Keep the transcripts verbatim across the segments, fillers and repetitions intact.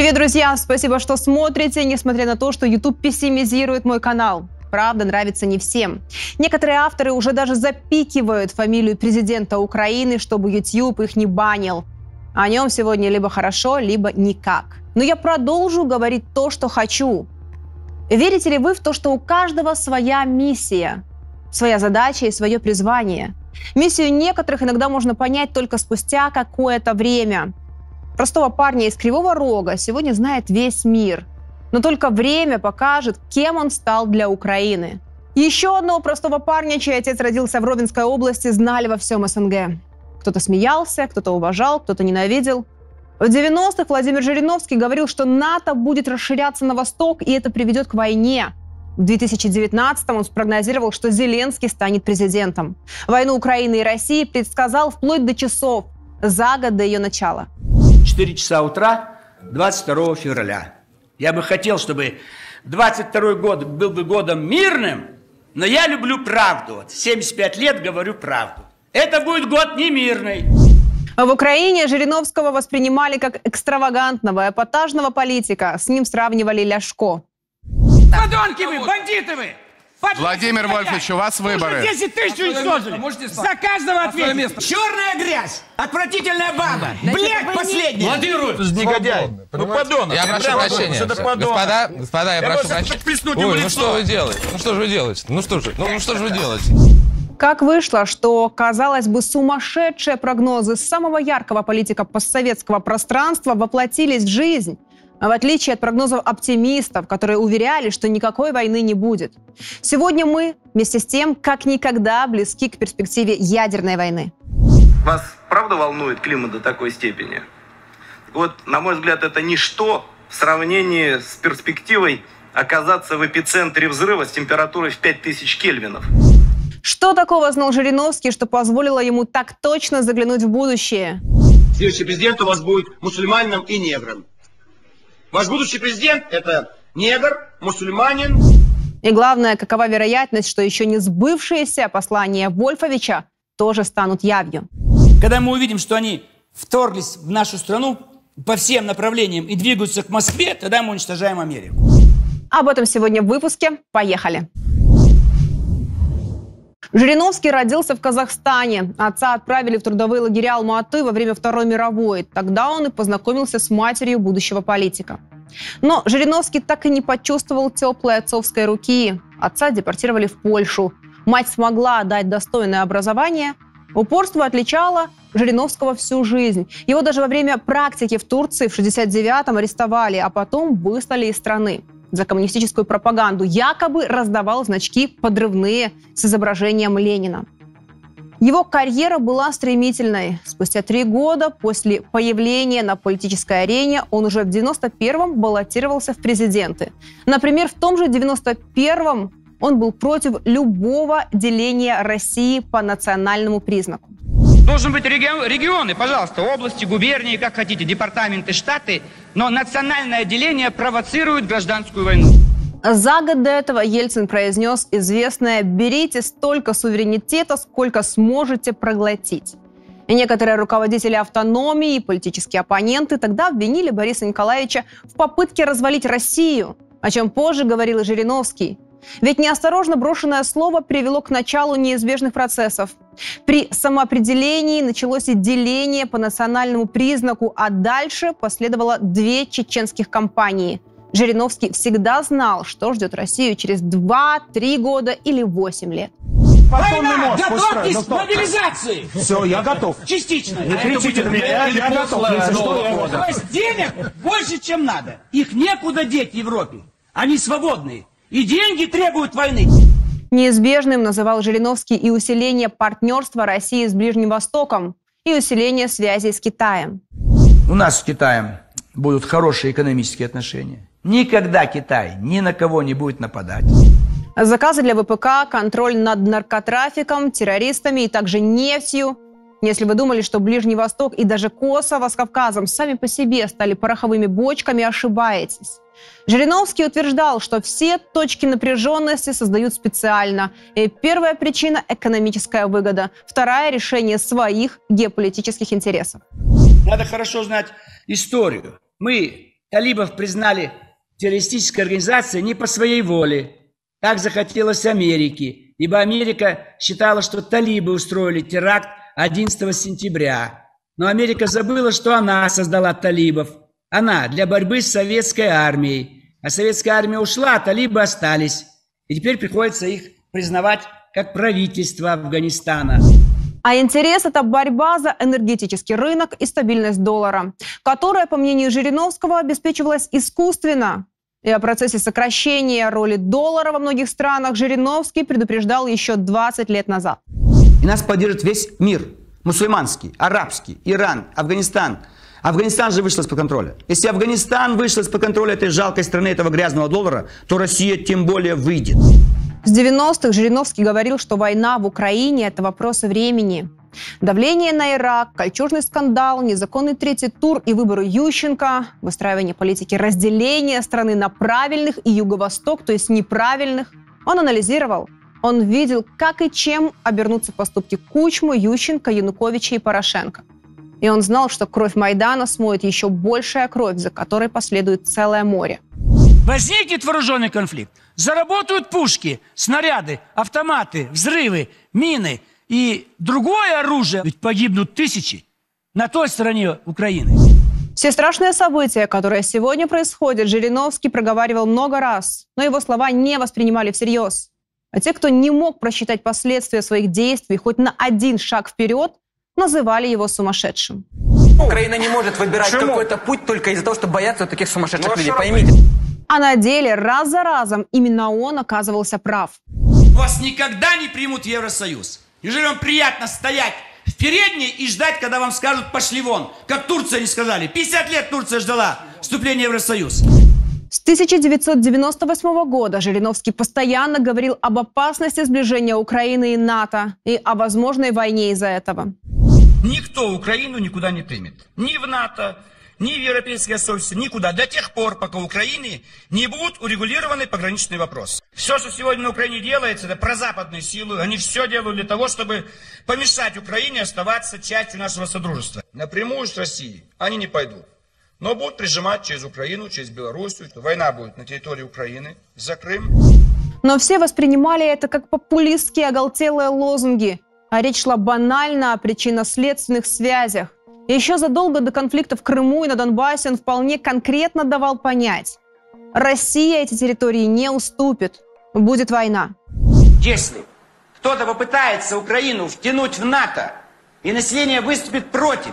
Привет, друзья! Спасибо, что смотрите, несмотря на то, что YouTube пессимизирует мой канал. Правда, нравится не всем. Некоторые авторы уже даже запикивают фамилию президента Украины, чтобы YouTube их не банил. О нем сегодня либо хорошо, либо никак. Но я продолжу говорить то, что хочу. Верите ли вы в то, что у каждого своя миссия, своя задача и свое призвание? Миссию некоторых иногда можно понять только спустя какое-то время. Простого парня из Кривого Рога сегодня знает весь мир. Но только время покажет, кем он стал для Украины. Еще одного простого парня, чей отец родился в Ровенской области, знали во всем СНГ. Кто-то смеялся, кто-то уважал, кто-то ненавидел. В девяностых Владимир Жириновский говорил, что НАТО будет расширяться на восток, и это приведет к войне. В две тысячи девятнадцатом он спрогнозировал, что Зеленский станет президентом. Войну Украины и России предсказал вплоть до часов, за год до ее начала. четыре часа утра, двадцать второго февраля. Я бы хотел, чтобы двадцать второй год был бы годом мирным, но я люблю правду. семьдесят пять лет говорю правду. Это будет год не мирный. В Украине Жириновского воспринимали как экстравагантного, эпатажного политика. С ним сравнивали Ляшко. Подонки вы, бандиты вы! Владимир Вольфович, у вас выборы. десять тысяч уничтожили. За каждого ответить. Черная грязь, отвратительная баба, блядь последняя. Владимир Вольфович, негодяй. Ну, подонок. Я прошу прощения. Господа, господа, я прошу прощения. Ой, ну что вы делаете? Ну что же вы делаете? Ну что же, ну что же вы делаете? Как вышло, что, казалось бы, сумасшедшие прогнозы самого яркого политика постсоветского пространства воплотились в жизнь, в отличие от прогнозов оптимистов, которые уверяли, что никакой войны не будет. Сегодня мы, вместе с тем, как никогда близки к перспективе ядерной войны. Вас правда волнует климат до такой степени? Вот, на мой взгляд, это ничто в сравнении с перспективой оказаться в эпицентре взрыва с температурой в пять тысяч кельвинов. Что такого знал Жириновский, что позволило ему так точно заглянуть в будущее? Следующий президент у вас будет мусульманином и негром. Ваш будущий президент – это негр, мусульманин. И главное, какова вероятность, что еще не сбывшиеся послания Вольфовича тоже станут явью? Когда мы увидим, что они вторглись в нашу страну по всем направлениям и двигаются к Москве, тогда мы уничтожаем Америку. Об этом сегодня в выпуске. Поехали! Жириновский родился в Казахстане. Отца отправили в трудовые лагеря Алма-Аты во время Второй мировой. Тогда он и познакомился с матерью будущего политика. Но Жириновский так и не почувствовал теплой отцовской руки. Отца депортировали в Польшу. Мать смогла дать достойное образование. Упорство отличало Жириновского всю жизнь. Его даже во время практики в Турции в шестьдесят девятом арестовали, а потом выслали из страны. За коммунистическую пропаганду якобы раздавал значки подрывные с изображением Ленина. Его карьера была стремительной. Спустя три года после появления на политической арене он уже в девяносто первом баллотировался в президенты. Например, в том же девяносто первом он был против любого деления России по национальному признаку. Должен быть регион, регионы, пожалуйста, области, губернии, как хотите, департаменты, штаты, но национальное деление провоцирует гражданскую войну. За год до этого Ельцин произнес известное «берите столько суверенитета, сколько сможете проглотить». И некоторые руководители автономии и политические оппоненты тогда обвинили Бориса Николаевича в попытке развалить Россию, о чем позже говорил и Жириновский. Ведь неосторожно брошенное слово привело к началу неизбежных процессов. При самоопределении началось и деление по национальному признаку, а дальше последовало две чеченских кампании. Жириновский всегда знал, что ждет Россию через два-три года или восемь лет. Война! Готовьтесь к мобилизации! Все, я готов. Частично. Не кричите на меня, я готов. То есть денег больше, чем надо. Их некуда деть в Европе. Они свободные. И деньги требуют войны. Неизбежным называл Жириновский и усиление партнерства России с Ближним Востоком, и усиление связей с Китаем. У нас с Китаем будут хорошие экономические отношения. Никогда Китай ни на кого не будет нападать. Заказы для ВПК, контроль над наркотрафиком, террористами и также нефтью. Если вы думали, что Ближний Восток и даже Косово с Кавказом сами по себе стали пороховыми бочками, ошибаетесь. Жириновский утверждал, что все точки напряженности создают специально. И первая причина – экономическая выгода. Вторая – решение своих геополитических интересов. Надо хорошо знать историю. Мы талибов признали террористической организацией не по своей воле. Так захотелось Америке, ибо Америка считала, что талибы устроили теракт одиннадцатого сентября. Но Америка забыла, что она создала талибов. Она для борьбы с советской армией. А советская армия ушла, а талибы остались. И теперь приходится их признавать как правительство Афганистана. А интерес – это борьба за энергетический рынок и стабильность доллара, которая, по мнению Жириновского, обеспечивалась искусственно. И о процессе сокращения роли доллара во многих странах Жириновский предупреждал еще двадцать лет назад. И нас поддержит весь мир. Мусульманский, арабский, Иран, Афганистан. Афганистан же вышел из-под контроля. Если Афганистан вышел из-под контроля этой жалкой страны, этого грязного доллара, то Россия тем более выйдет. С девяностых Жириновский говорил, что война в Украине – это вопросы времени. Давление на Ирак, кольчужный скандал, незаконный третий тур и выборы Ющенко, выстраивание политики разделения страны на правильных и Юго-Восток, то есть неправильных. Он анализировал. Он видел, как и чем обернутся поступки Кучмы, Ющенко, Януковича и Порошенко. И он знал, что кровь Майдана смоет еще большая кровь, за которой последует целое море. Возникнет вооруженный конфликт, заработают пушки, снаряды, автоматы, взрывы, мины и другое оружие. Ведь погибнут тысячи на той стороне Украины. Все страшные события, которые сегодня происходят, Жириновский проговаривал много раз, но его слова не воспринимали всерьез. А те, кто не мог просчитать последствия своих действий хоть на один шаг вперед, называли его сумасшедшим. Украина не может выбирать какой-то путь только из-за того, что боятся вот таких сумасшедших людей, поймите. А на деле раз за разом именно он оказывался прав. Вас никогда не примут в Евросоюз. Неужели вам приятно стоять в передней и ждать, когда вам скажут «пошли вон», как Турция не сказали? пятьдесят лет Турция ждала вступления в Евросоюз. С тысяча девятьсот девяносто восьмого года Жириновский постоянно говорил об опасности сближения Украины и НАТО и о возможной войне из-за этого. Никто Украину никуда не примет. Ни в НАТО, ни в Европейский Союз, никуда. До тех пор, пока в Украине не будут урегулированы пограничные вопросы. Все, что сегодня на Украине делается, это прозападные силы. Они все делают для того, чтобы помешать Украине оставаться частью нашего содружества. Напрямую с Россией они не пойдут. Но будут прижимать через Украину, через Белоруссию. Война будет на территории Украины, за Крым. Но все воспринимали это как популистские оголтелые лозунги. А речь шла банально о причинно-следственных связях. И еще задолго до конфликта в Крыму и на Донбассе он вполне конкретно давал понять: Россия эти территории не уступит. Будет война. Если кто-то попытается Украину втянуть в НАТО, и население выступит против,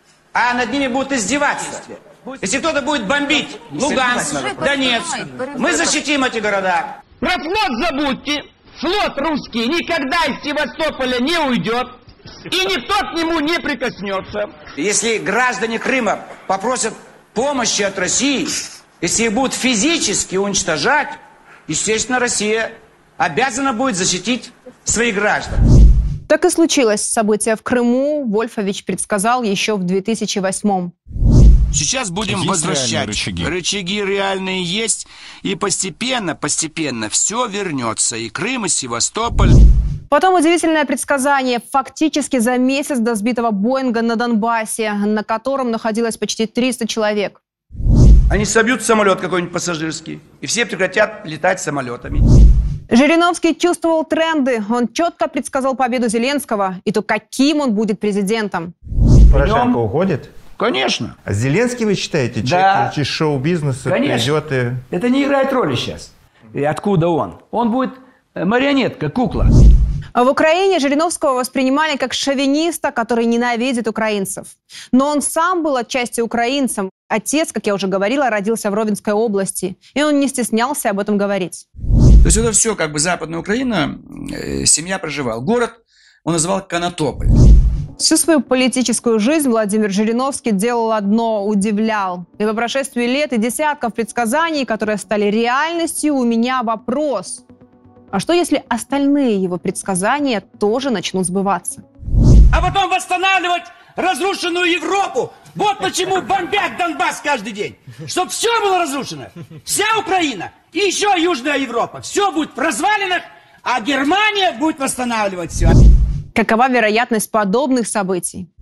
а над ними будут издеваться, если кто-то будет бомбить Луганск, Донецк, мы защитим эти города. Про флот забудьте. Флот русский никогда из Севастополя не уйдет, и никто к нему не прикоснется. Если граждане Крыма попросят помощи от России, если их будут физически уничтожать, естественно, Россия обязана будет защитить своих граждан. Так и случилось. События в Крыму Вольфович предсказал еще в две тысячи восьмом. Сейчас будем есть возвращать. Рычаги. рычаги реальные есть. И постепенно, постепенно все вернется. И Крым, и Севастополь. Потом удивительное предсказание. Фактически за месяц до сбитого Боинга на Донбассе, на котором находилось почти триста человек. Они собьют самолет какой-нибудь пассажирский. И все прекратят летать самолетами. Жириновский чувствовал тренды. Он четко предсказал победу Зеленского. И то, каким он будет президентом. Порошенко уходит? Конечно. А Зеленский, вы считаете, да. человек из шоу-бизнеса придет и... Это не играет роли сейчас. И откуда он? Он будет марионетка, кукла. А в Украине Жириновского воспринимали как шовиниста, который ненавидит украинцев. Но он сам был отчасти украинцем. Отец, как я уже говорила, родился в Ровенской области. И он не стеснялся об этом говорить. То есть это все как бы Западная Украина, э, семья проживала. Город он называл Конотополь. Всю свою политическую жизнь Владимир Жириновский делал одно – удивлял. И по прошествии лет и десятков предсказаний, которые стали реальностью, у меня вопрос. А что, если остальные его предсказания тоже начнут сбываться? А потом восстанавливать разрушенную Европу. Вот почему бомбят Донбасс каждый день. Чтобы все было разрушено. Вся Украина и еще Южная Европа. Все будет в развалинах, а Германия будет восстанавливать все. Какова вероятность подобных событий?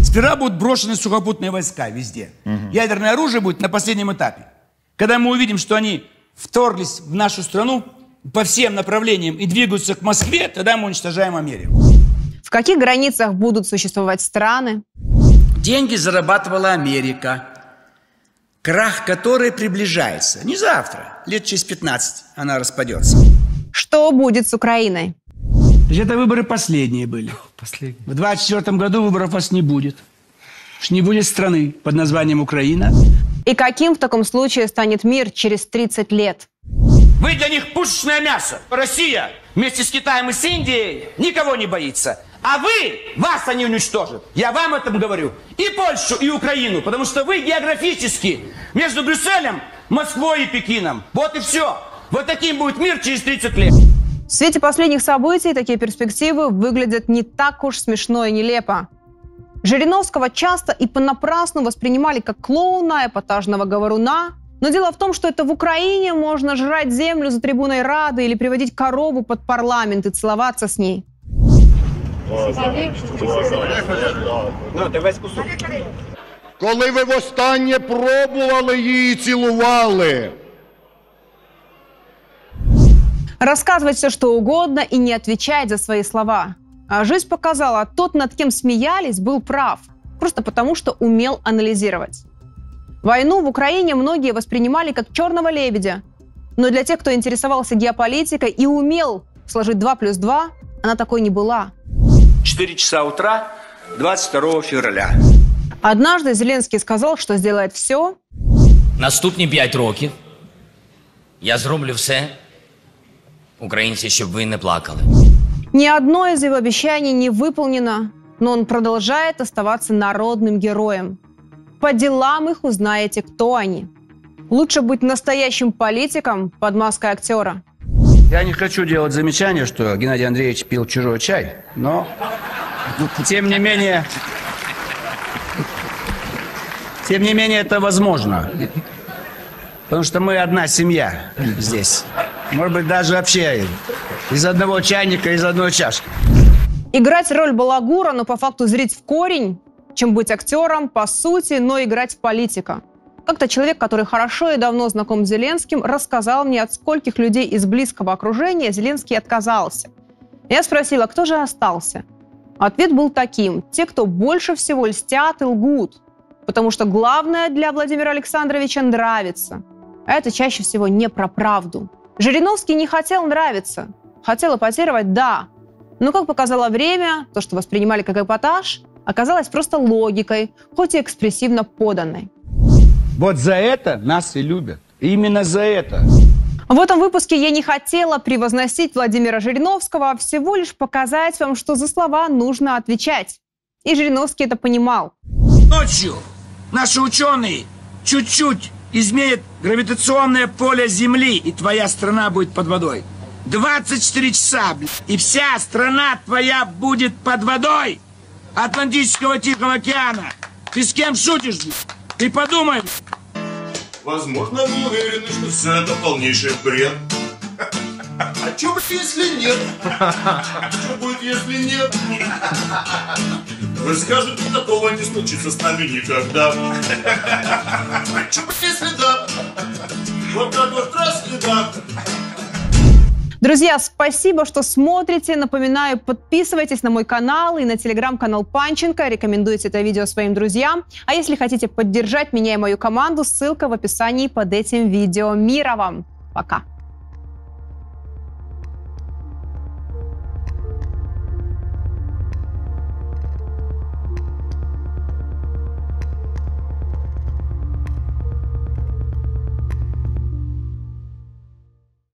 Сперва будут брошены сухопутные войска везде. Угу. Ядерное оружие будет на последнем этапе. Когда мы увидим, что они вторглись в нашу страну по всем направлениям и двигаются к Москве, тогда мы уничтожаем Америку. В каких границах будут существовать страны? Деньги зарабатывала Америка, крах которой приближается. Не завтра, лет через пятнадцать она распадется. Что будет с Украиной? Это выборы последние были. Последние. В двадцать четвёртом году выборов у вас не будет. Не будет страны под названием Украина. И каким в таком случае станет мир через тридцать лет? Вы для них пушечное мясо. Россия вместе с Китаем и с Индией никого не боится. А вы, вас они уничтожат. Я вам этом говорю. И Польшу, и Украину. Потому что вы географически между Брюсселем, Москвой и Пекином. Вот и все. Вот таким будет мир через тридцать лет. В свете последних событий такие перспективы выглядят не так уж смешно и нелепо. Жириновского часто и понапрасну воспринимали как клоуна, эпатажного говоруна. Но дело в том, что это в Украине можно жрать землю за трибуной Рады или приводить корову под парламент и целоваться с ней. Коли ви востаннє пробували її цілували? Рассказывать все, что угодно и не отвечать за свои слова. А жизнь показала, тот, над кем смеялись, был прав. Просто потому, что умел анализировать. Войну в Украине многие воспринимали как черного лебедя. Но для тех, кто интересовался геополитикой и умел сложить два плюс два, она такой не была. четыре часа утра, двадцать второго февраля. Однажды Зеленский сказал, что сделает все. Наступні п'ять років я зроблю все, українці, щоб ви не плакали. Ни одно из его обещаний не выполнено, но он продолжает оставаться народным героем. По делам их узнаете, кто они. Лучше быть настоящим политиком под маской актера. Я не хочу делать замечание, что Геннадий Андреевич пил чужой чай, но тем не менее, тем не менее это возможно. Потому что мы одна семья здесь. Может быть, даже вообще из одного чайника, из одной чашки. Играть роль балагура, но по факту зрить в корень, чем быть актером, по сути, но играть в политика. Как-то человек, который хорошо и давно знаком с Зеленским, рассказал мне, от скольких людей из близкого окружения Зеленский отказался. Я спросила, кто же остался? Ответ был таким: те, кто больше всего льстят и лгут. Потому что главное для Владимира Александровича нравится. А это чаще всего не про правду. Жириновский не хотел нравиться. Хотел эпатировать, да. Но, как показало время, то, что воспринимали как эпатаж, оказалось просто логикой, хоть и экспрессивно поданной. Вот за это нас и любят. Именно за это. В этом выпуске я не хотела превозносить Владимира Жириновского, а всего лишь показать вам, что за слова нужно отвечать. И Жириновский это понимал. Ночью наши ученые чуть-чуть изменят гравитационное поле Земли, и твоя страна будет под водой. двадцать четыре часа, блядь, и вся страна твоя будет под водой. Атлантического Тихого океана. Ты с кем шутишь, блядь? Ты подумай. Возможно, вы уверены, что все это полнейший бред. А что будет, если нет? Что будет, если нет? Вы скажете, такого не случится с нами никогда. А что будет, если да? Вот так вот раз и да. Друзья, спасибо, что смотрите. Напоминаю, подписывайтесь на мой канал и на телеграм-канал Панченко. Рекомендуйте это видео своим друзьям. А если хотите поддержать меня и мою команду, ссылка в описании под этим видео. Мира вам! Пока!